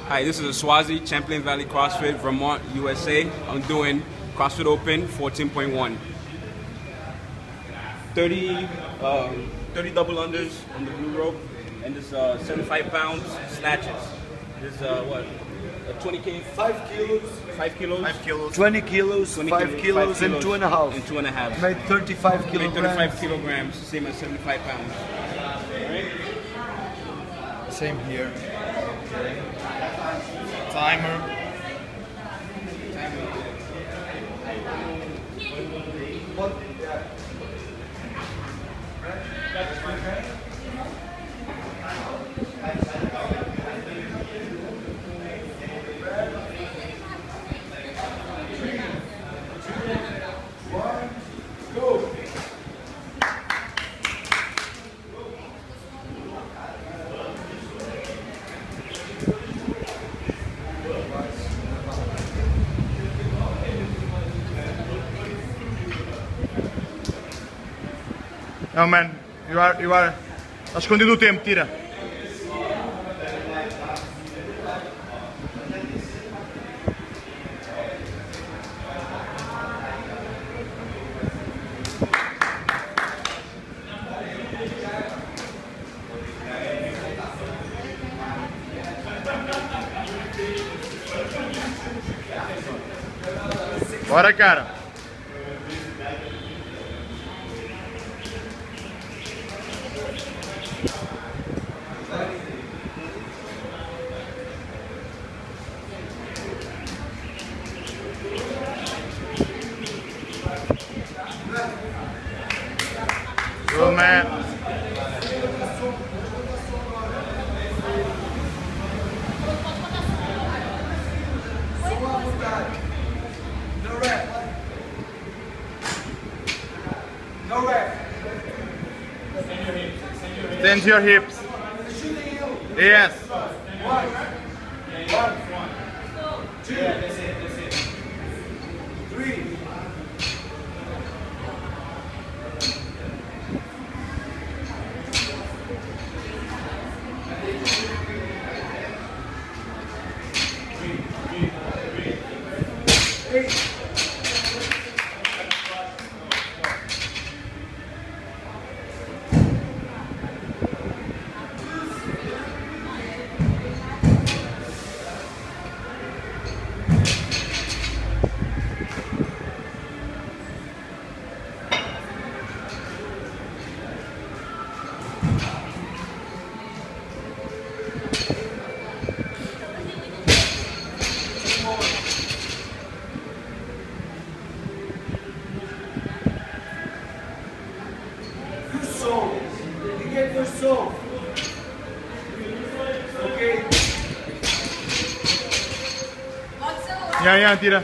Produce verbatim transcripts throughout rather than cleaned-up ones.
Hi, this is Swazi, Champlain Valley CrossFit, Vermont, U S A. I'm doing CrossFit Open fourteen point one. thirty, um, thirty double unders on the blue rope, and this uh, seventy-five pounds snatches. This uh, what? Uh, twenty K? Five kilos. Five kilos. Five kilos. Twenty kilos. twenty five, kilos, kilos five kilos and two and a half. And two and a half. Made thirty-five kilograms. Made thirty-five kilograms, same as seventy-five pounds. All right. Same here. Timer. No man, you are, you are, tá escondido o tempo, tira. Bora, cara. Go, man. No rep. No rep. Extend your hips. Yes. One. One. Two. Three. Eight. Soul. You get your soul. Okay. Yeah, yeah, tira.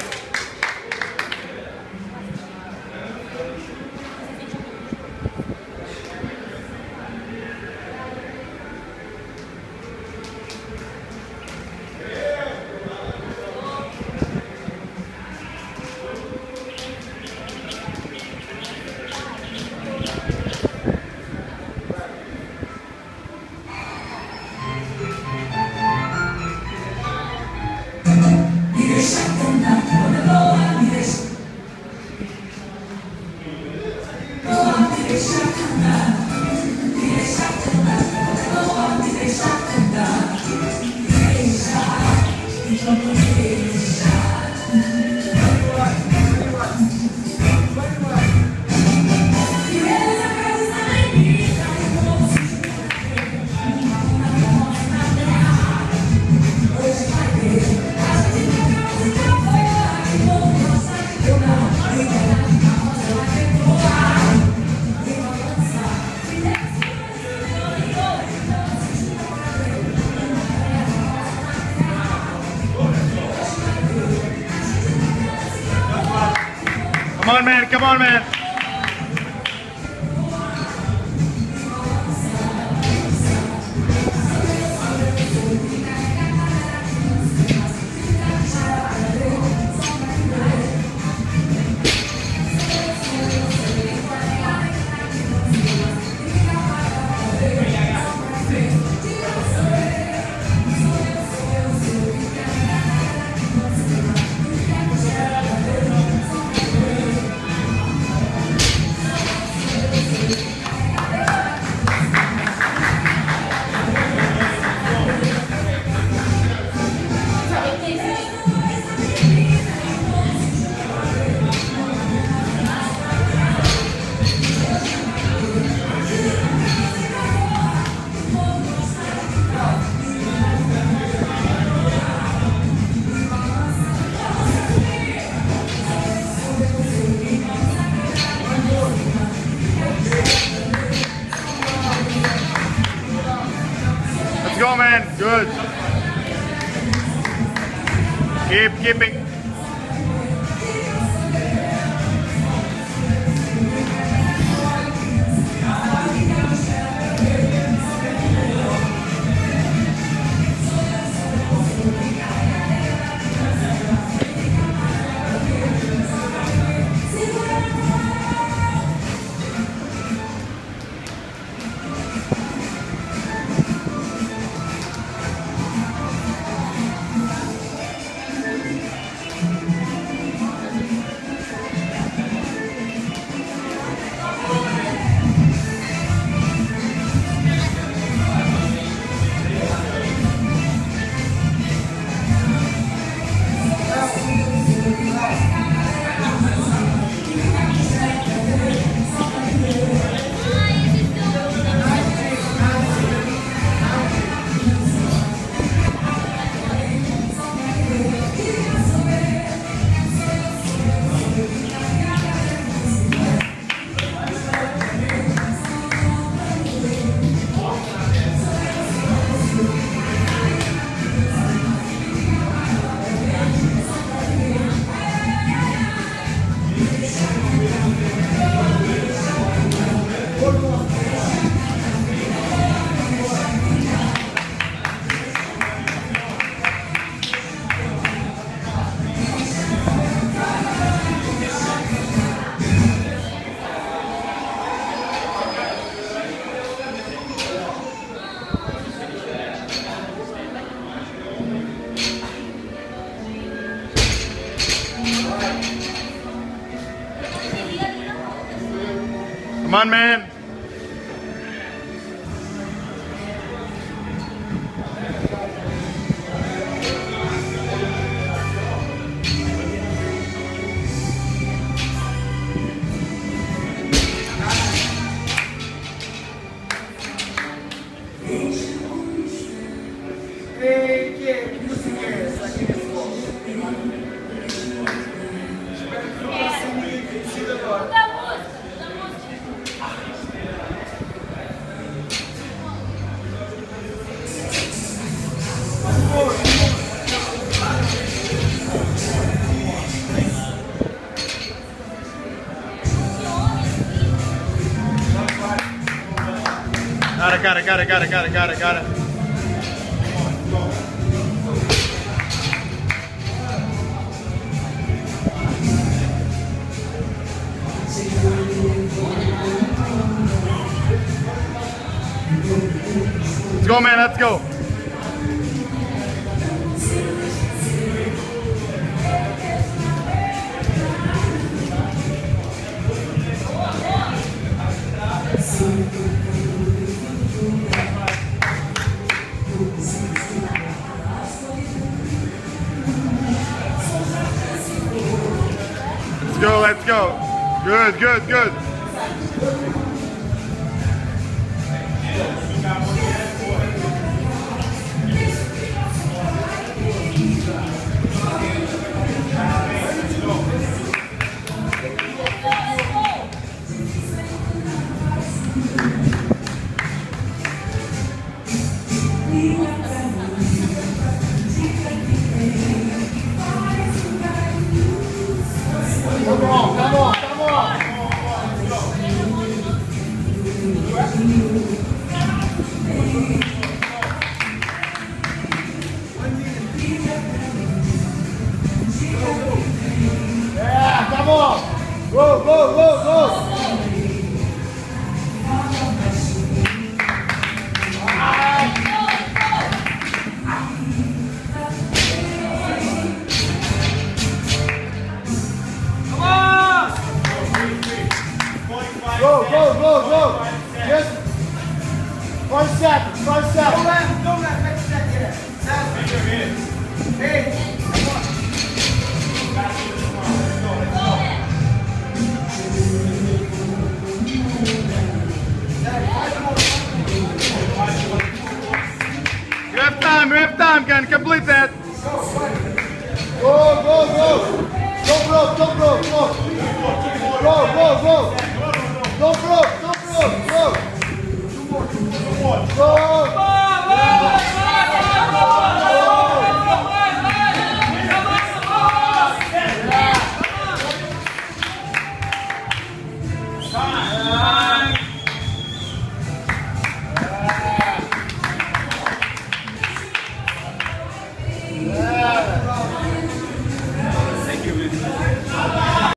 Come on, man. Come on, man. Keep keeping. Come on, man. Hey, kid, you see this, like in this wall. See the door. Got it, got it, got it, got it, got it, got it, got it. Let's go, man, let's go. Let's go, let's go. Good, good, good. Come on, come on, come on. Yeah, come on. Go, go, go, go. Go, go, go, go. Just one second, one second. Don't let, don't let, make that get it. Hey, come on. You have time, you have time, can complete that. Go, go, go. Don't broke, don't broke, go. Go, go, go. Don't broke, don't broke, go. Go.